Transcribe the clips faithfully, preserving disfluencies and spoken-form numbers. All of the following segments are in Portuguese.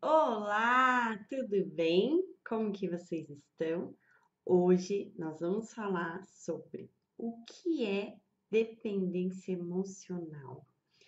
Olá, tudo bem? Como que vocês estão? Hoje nós vamos falar sobre o que é dependência emocional.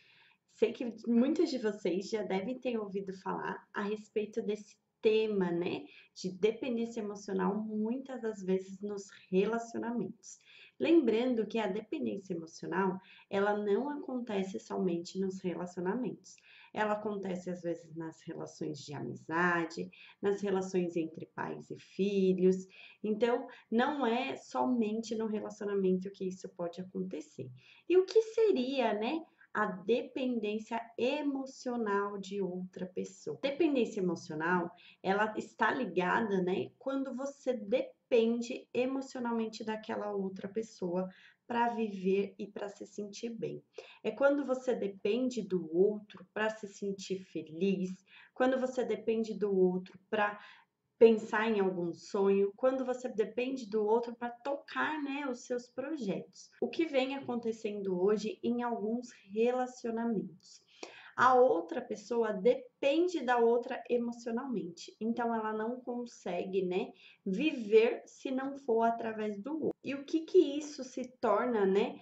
Sei que muitos de vocês já devem ter ouvido falar a respeito desse tema, né, de dependência emocional, muitas das vezes nos relacionamentos. Lembrando que a dependência emocional, ela não acontece somente nos relacionamentos. Ela acontece às vezes nas relações de amizade, nas relações entre pais e filhos. Então, não é somente no relacionamento que isso pode acontecer. E o que seria, né, a dependência emocional de outra pessoa? Dependência emocional, ela está ligada, né, quando você depende emocionalmente daquela outra pessoa para viver e para se sentir bem. É quando você depende do outro para se sentir feliz, quando você depende do outro para pensar em algum sonho, quando você depende do outro para tocar, né, os seus projetos. O que vem acontecendo hoje em alguns relacionamentos. A outra pessoa depende da outra emocionalmente, então ela não consegue, né, viver se não for através do outro. E o que que isso se torna, né,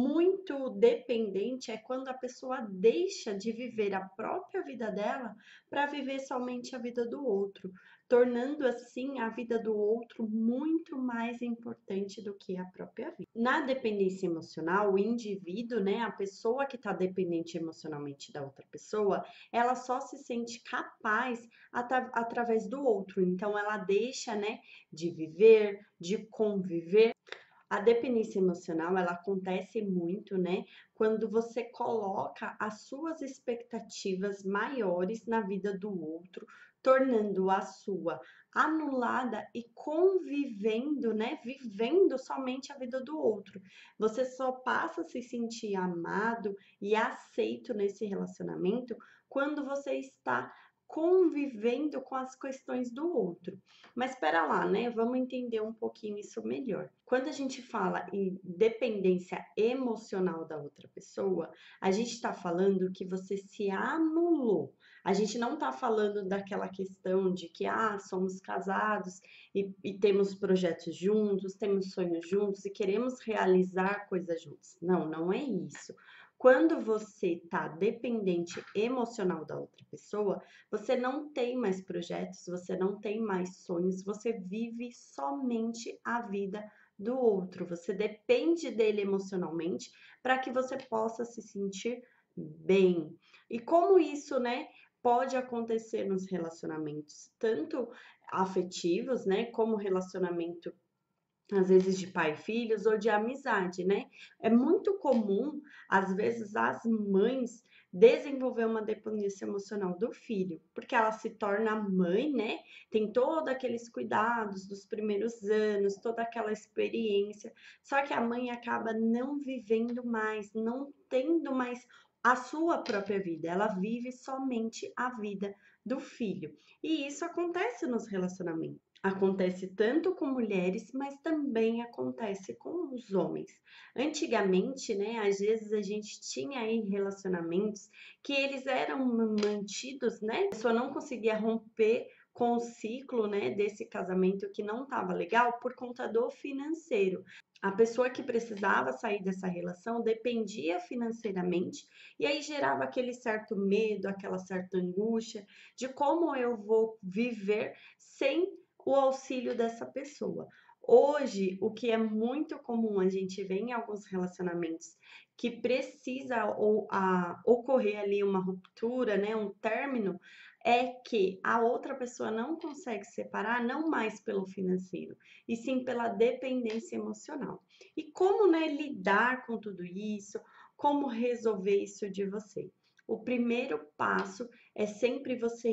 muito dependente é quando a pessoa deixa de viver a própria vida dela para viver somente a vida do outro, tornando assim a vida do outro muito mais importante do que a própria vida. Na dependência emocional, o indivíduo, né, a pessoa que está dependente emocionalmente da outra pessoa, ela só se sente capaz atra através do outro. Então, ela deixa, né, de viver, de conviver. A dependência emocional, ela acontece muito, né, quando você coloca as suas expectativas maiores na vida do outro, tornando a sua anulada e convivendo, né, vivendo somente a vida do outro. Você só passa a se sentir amado e aceito nesse relacionamento quando você está convivendo com as questões do outro. Mas espera lá, né? Vamos entender um pouquinho isso melhor. Quando a gente fala em dependência emocional da outra pessoa, a gente está falando que você se anulou. A gente não está falando daquela questão de que, ah, somos casados e, e temos projetos juntos, temos sonhos juntos e queremos realizar coisas juntos. Não, não é isso. Quando você está dependente emocional da outra pessoa, você não tem mais projetos, você não tem mais sonhos, você vive somente a vida do outro. Você depende dele emocionalmente para que você possa se sentir bem. E como isso, né, pode acontecer nos relacionamentos, tanto afetivos, né, como relacionamento às vezes de pai e filhos ou de amizade, né? É muito comum, às vezes, as mães desenvolver uma dependência emocional do filho, porque ela se torna mãe, né? Tem todos aqueles cuidados dos primeiros anos, toda aquela experiência, só que a mãe acaba não vivendo mais, não tendo mais a sua própria vida, ela vive somente a vida do filho. E isso acontece nos relacionamentos. Acontece tanto com mulheres, mas também acontece com os homens. Antigamente, né, às vezes a gente tinha aí relacionamentos que eles eram mantidos, né? A pessoa não conseguia romper com o ciclo, né, desse casamento que não estava legal por conta do financeiro. A pessoa que precisava sair dessa relação dependia financeiramente e aí gerava aquele certo medo, aquela certa angústia de como eu vou viver sem o auxílio dessa pessoa. Hoje, o que é muito comum a gente ver em alguns relacionamentos que precisa ou, a, ocorrer ali uma ruptura, né, um término, é que a outra pessoa não consegue separar, não mais pelo financeiro, e sim pela dependência emocional. E como, né, lidar com tudo isso, como resolver isso de você? O primeiro passo é sempre você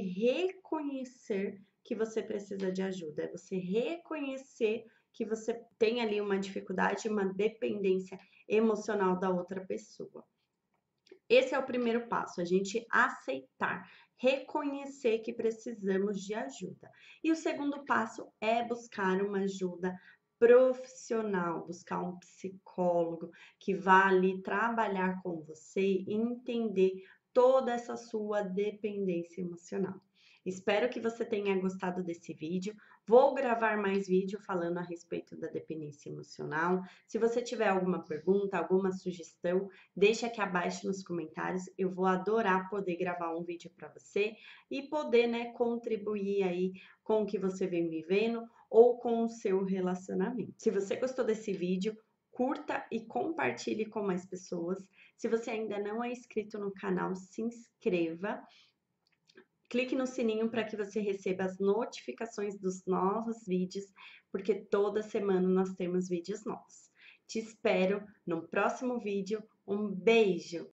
reconhecer que você precisa de ajuda, é você reconhecer que você tem ali uma dificuldade, uma dependência emocional da outra pessoa. Esse é o primeiro passo, a gente aceitar, reconhecer que precisamos de ajuda. E o segundo passo é buscar uma ajuda profissional, buscar um psicólogo que vá ali trabalhar com você e entender toda essa sua dependência emocional. Espero que você tenha gostado desse vídeo. Vou gravar mais vídeo falando a respeito da dependência emocional. Se você tiver alguma pergunta, alguma sugestão, deixa aqui abaixo nos comentários. Eu vou adorar poder gravar um vídeo para você e poder, né, contribuir aí com o que você vem vivendo ou com o seu relacionamento. Se você gostou desse vídeo, curta e compartilhe com mais pessoas. Se você ainda não é inscrito no canal, se inscreva. Clique no sininho para que você receba as notificações dos novos vídeos, porque toda semana nós temos vídeos novos. Te espero no próximo vídeo. Um beijo!